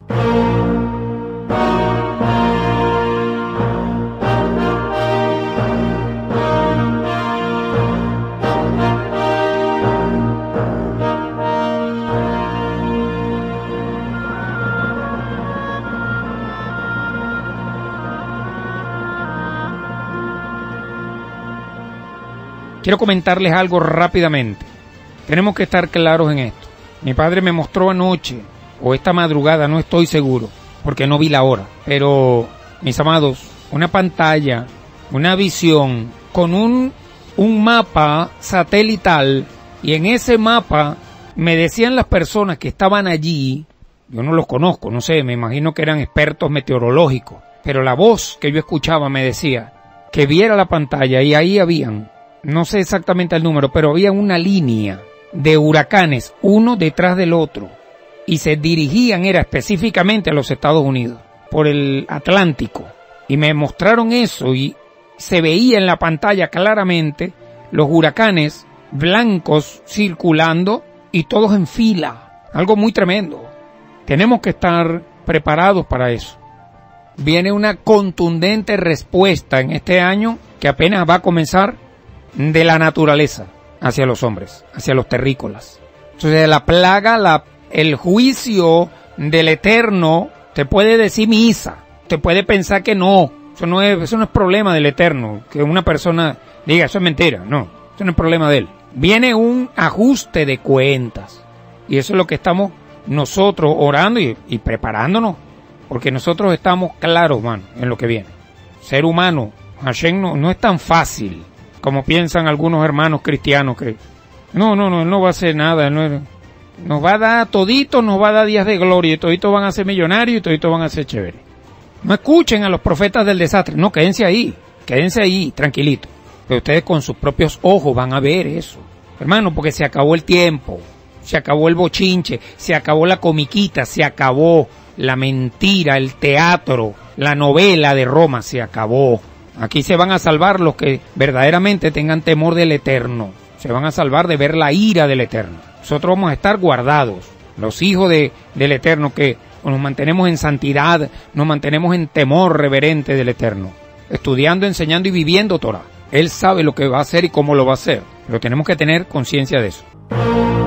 Quiero comentarles algo rápidamente. Tenemos que estar claros en esto. Mi padre me mostró anoche, o esta madrugada, no estoy seguro, porque no vi la hora. Pero, mis amados, una pantalla, una visión con un mapa satelital, y en ese mapa me decían las personas que estaban allí, yo no los conozco, no sé, me imagino que eran expertos meteorológicos, pero la voz que yo escuchaba me decía que viera la pantalla y ahí habían, no sé exactamente el número, pero había una línea de huracanes, uno detrás del otro, y se dirigían, era específicamente a los Estados Unidos, por el Atlántico, y me mostraron eso, y se veía en la pantalla claramente los huracanes blancos circulando, y todos en fila, algo muy tremendo. Tenemos que estar preparados para eso. Viene una contundente respuesta en este año, que apenas va a comenzar, de la naturaleza hacia los hombres, hacia los terrícolas. Entonces la plaga, el juicio del Eterno, te puede decir misa, te puede pensar que no, eso no es problema del Eterno, que una persona diga eso es mentira, no, eso no es problema de él. Viene un ajuste de cuentas, y eso es lo que estamos nosotros orando y preparándonos, porque nosotros estamos claros, mano, en lo que viene. Ser humano, Hashem no es tan fácil como piensan algunos hermanos cristianos que no va a hacer nada, nos va a dar todito, nos va a dar días de gloria, y toditos van a ser millonarios y toditos van a ser chéveres. No escuchen a los profetas del desastre, no, quédense ahí, tranquilitos. Pero ustedes con sus propios ojos van a ver eso, hermano, porque se acabó el tiempo, se acabó el bochinche, se acabó la comiquita, se acabó la mentira, el teatro, la novela de Roma, se acabó. Aquí se van a salvar los que verdaderamente tengan temor del Eterno. Se van a salvar de ver la ira del Eterno. Nosotros vamos a estar guardados, los hijos del Eterno, que nos mantenemos en santidad, nos mantenemos en temor reverente del Eterno, estudiando, enseñando y viviendo Torah. Él sabe lo que va a hacer y cómo lo va a hacer, pero tenemos que tener conciencia de eso.